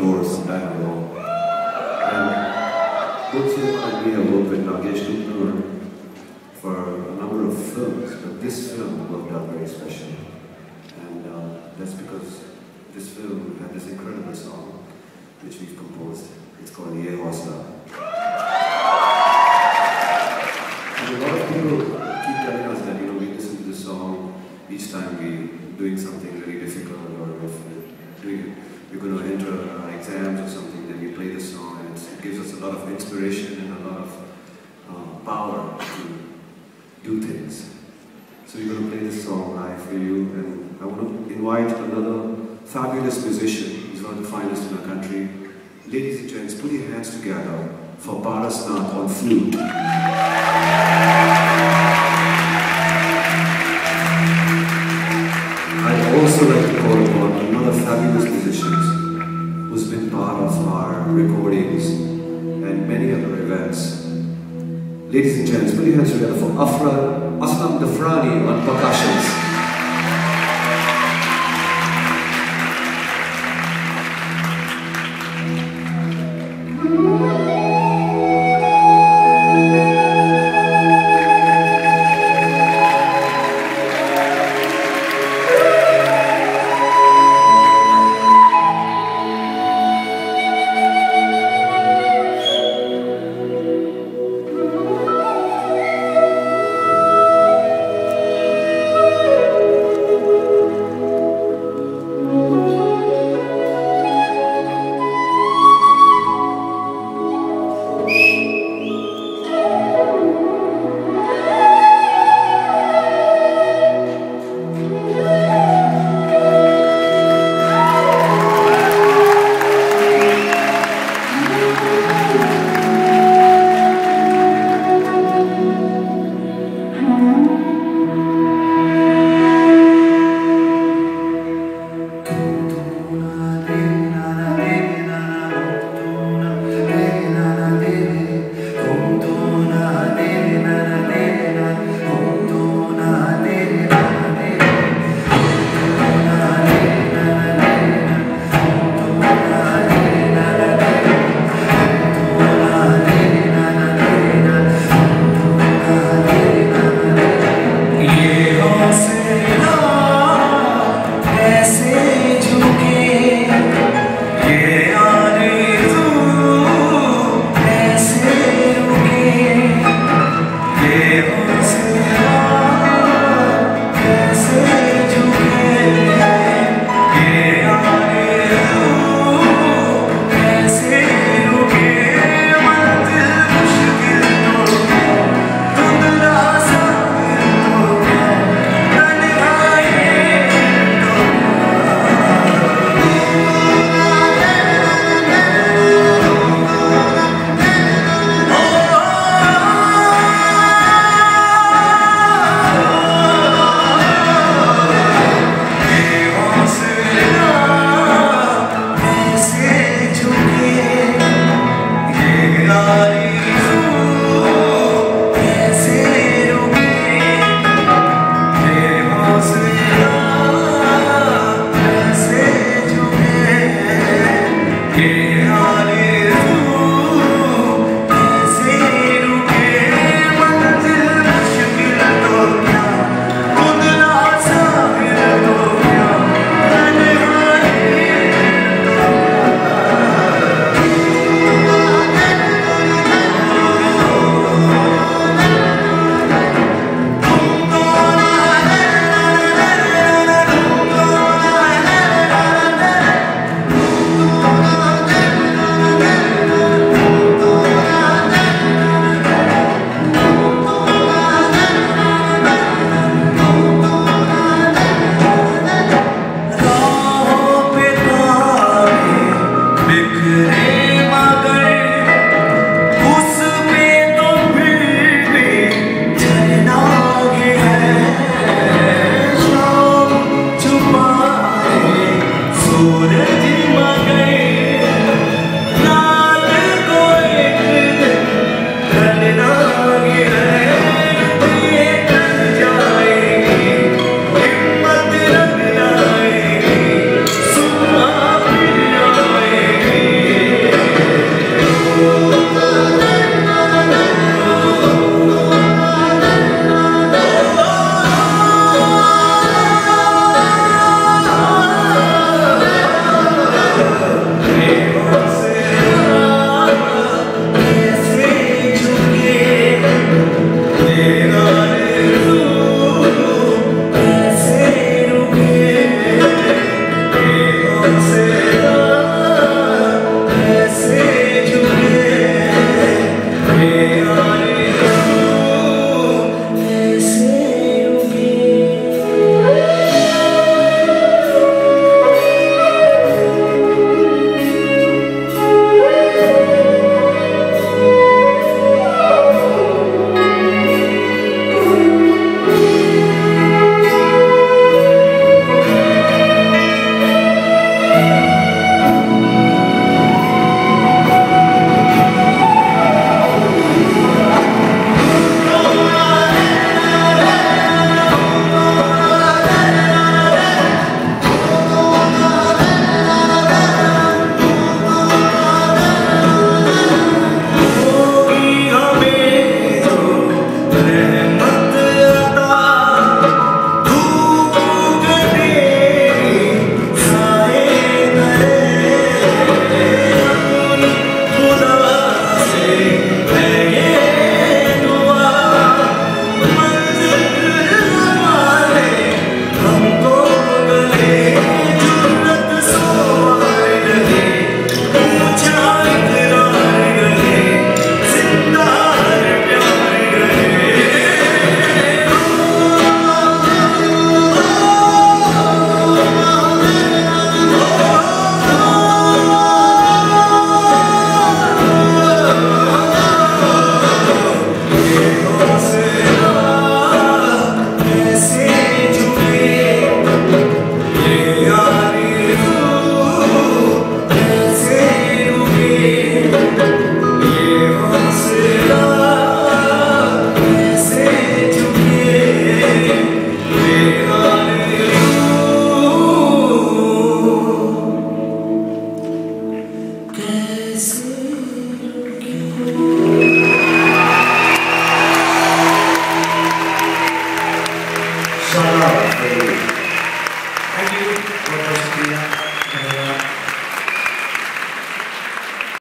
before some time ago. And both Sulaiman and me have worked with Nagesh for a number of films, but this film worked out very special. And that's because this film had this incredible song which we've composed. It's called Yeah Honsla. And a lot of people keep telling us that, we listen to this song each time we're doing something very difficult, or if we're going to enter our exams or something, then we play this song, and it gives us a lot of inspiration and a lot of power to do things. So we're going to play this song live for you, and I want to invite another fabulous musician. He's one of the finest in our country. Ladies and gents, put your hands together for Paras Nath on flute. I'd also like to call upon another fabulous musician who's been part of our recordings and many other events. Ladies and gents, put your hands together for Aslam Dafrani on percussions.